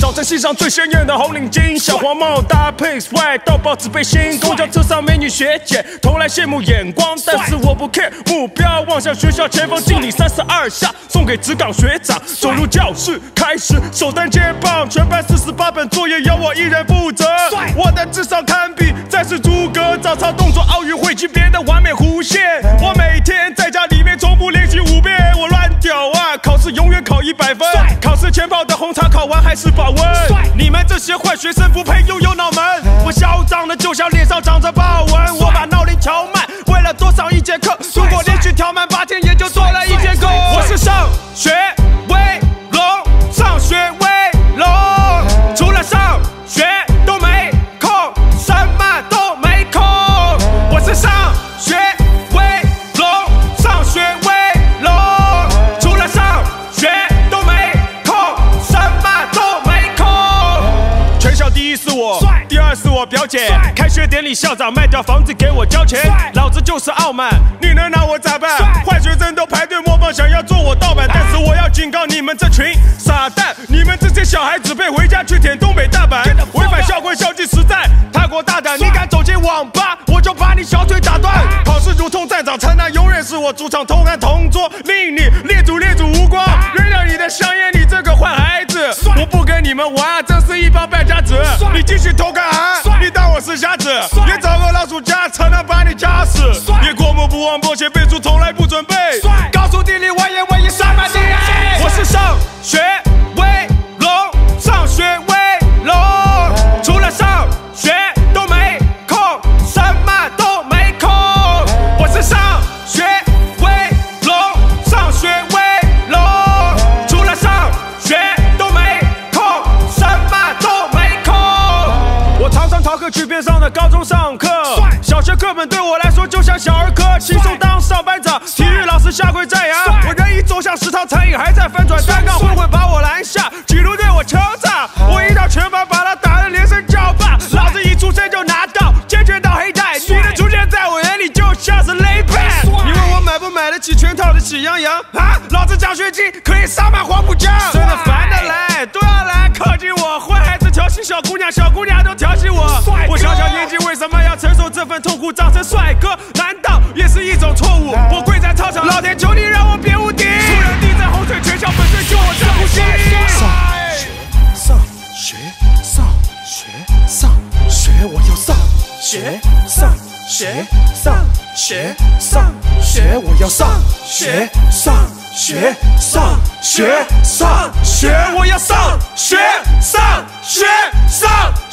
长成系上最鲜艳的红领巾，小黄帽搭配 swag 到报纸背心，公交车上美女学姐投来羡慕眼光，但是我不 care， 目标望向学校前方，敬礼32下，送给职岗学长。走入教室，开始首单接棒，全班48本作业由我一人负责。我的智商堪比再世诸葛，早操动作奥运会级别的完美弧线。我每天在家里面重复练习5遍，我乱屌啊！考试永远考100分，考试前跑的红茶考完还是保温。你们这些坏学生不配拥有脑门，我嚣张的就像脸上长着豹纹。我把闹铃调慢，为了多上1节课。如果连续调慢8天，也就做了1节课。我是上学威龙，上学威龙，除了上学都没空，什么都没空。我是上学威龙，上学威龙，除了上学都没空，什么都没空。全校第1是我，第2是我表姐。开学典礼校长卖掉房子给我交钱，老子就是傲慢，你能拿我咋办？坏学生都排队模仿，想要做我盗版，但是我要警告你们这群傻蛋，你们这些小孩只配回家去舔东北大板，违反校规校纪实在太过大胆，你敢走进网吧，我就把你小腿打断。考试如同战场，城南永远是我主场，同案同桌，令你列祖无光。原谅你的香烟，你这个坏孩子，我不跟你们玩，这是一帮败家子。你继续偷看，你当我是瞎子，别找个老鼠夹，才能把你夹死。别过目不忘，默写背书，从来不准备。高数地理文言文也上满地。我是上学威龙，上学威龙，除了上学都没空，什么都没空。我是上学威龙，上学威龙，除了上学都没空，什么都没空。我常常逃课去边上的高中上课，小学课本对我来说就像小儿科，轻松当上班长，体育老师下跪赞扬。我人一走向食堂，餐饮还在翻转单杠，混混把我拦下，几路对我敲诈，我一套拳法把他打得连声叫爸。老子一出生就拿到坚决到黑带，你的出现在我眼里就像是雷派。你问我买不买得起全套的喜羊羊啊？老子奖学金可以上满黄浦江，真的烦得来都要来靠近我，坏孩子调戏小姑娘，小姑娘都调戏我。我小小年纪为什么要承受这份痛苦？长成帅哥难道也是一种错误？我跪在操场，老天求你让我别无敌，突然地震洪水，全校粉碎，就我这呼吸。上学，我要上学，上学，我要上学，我要上学。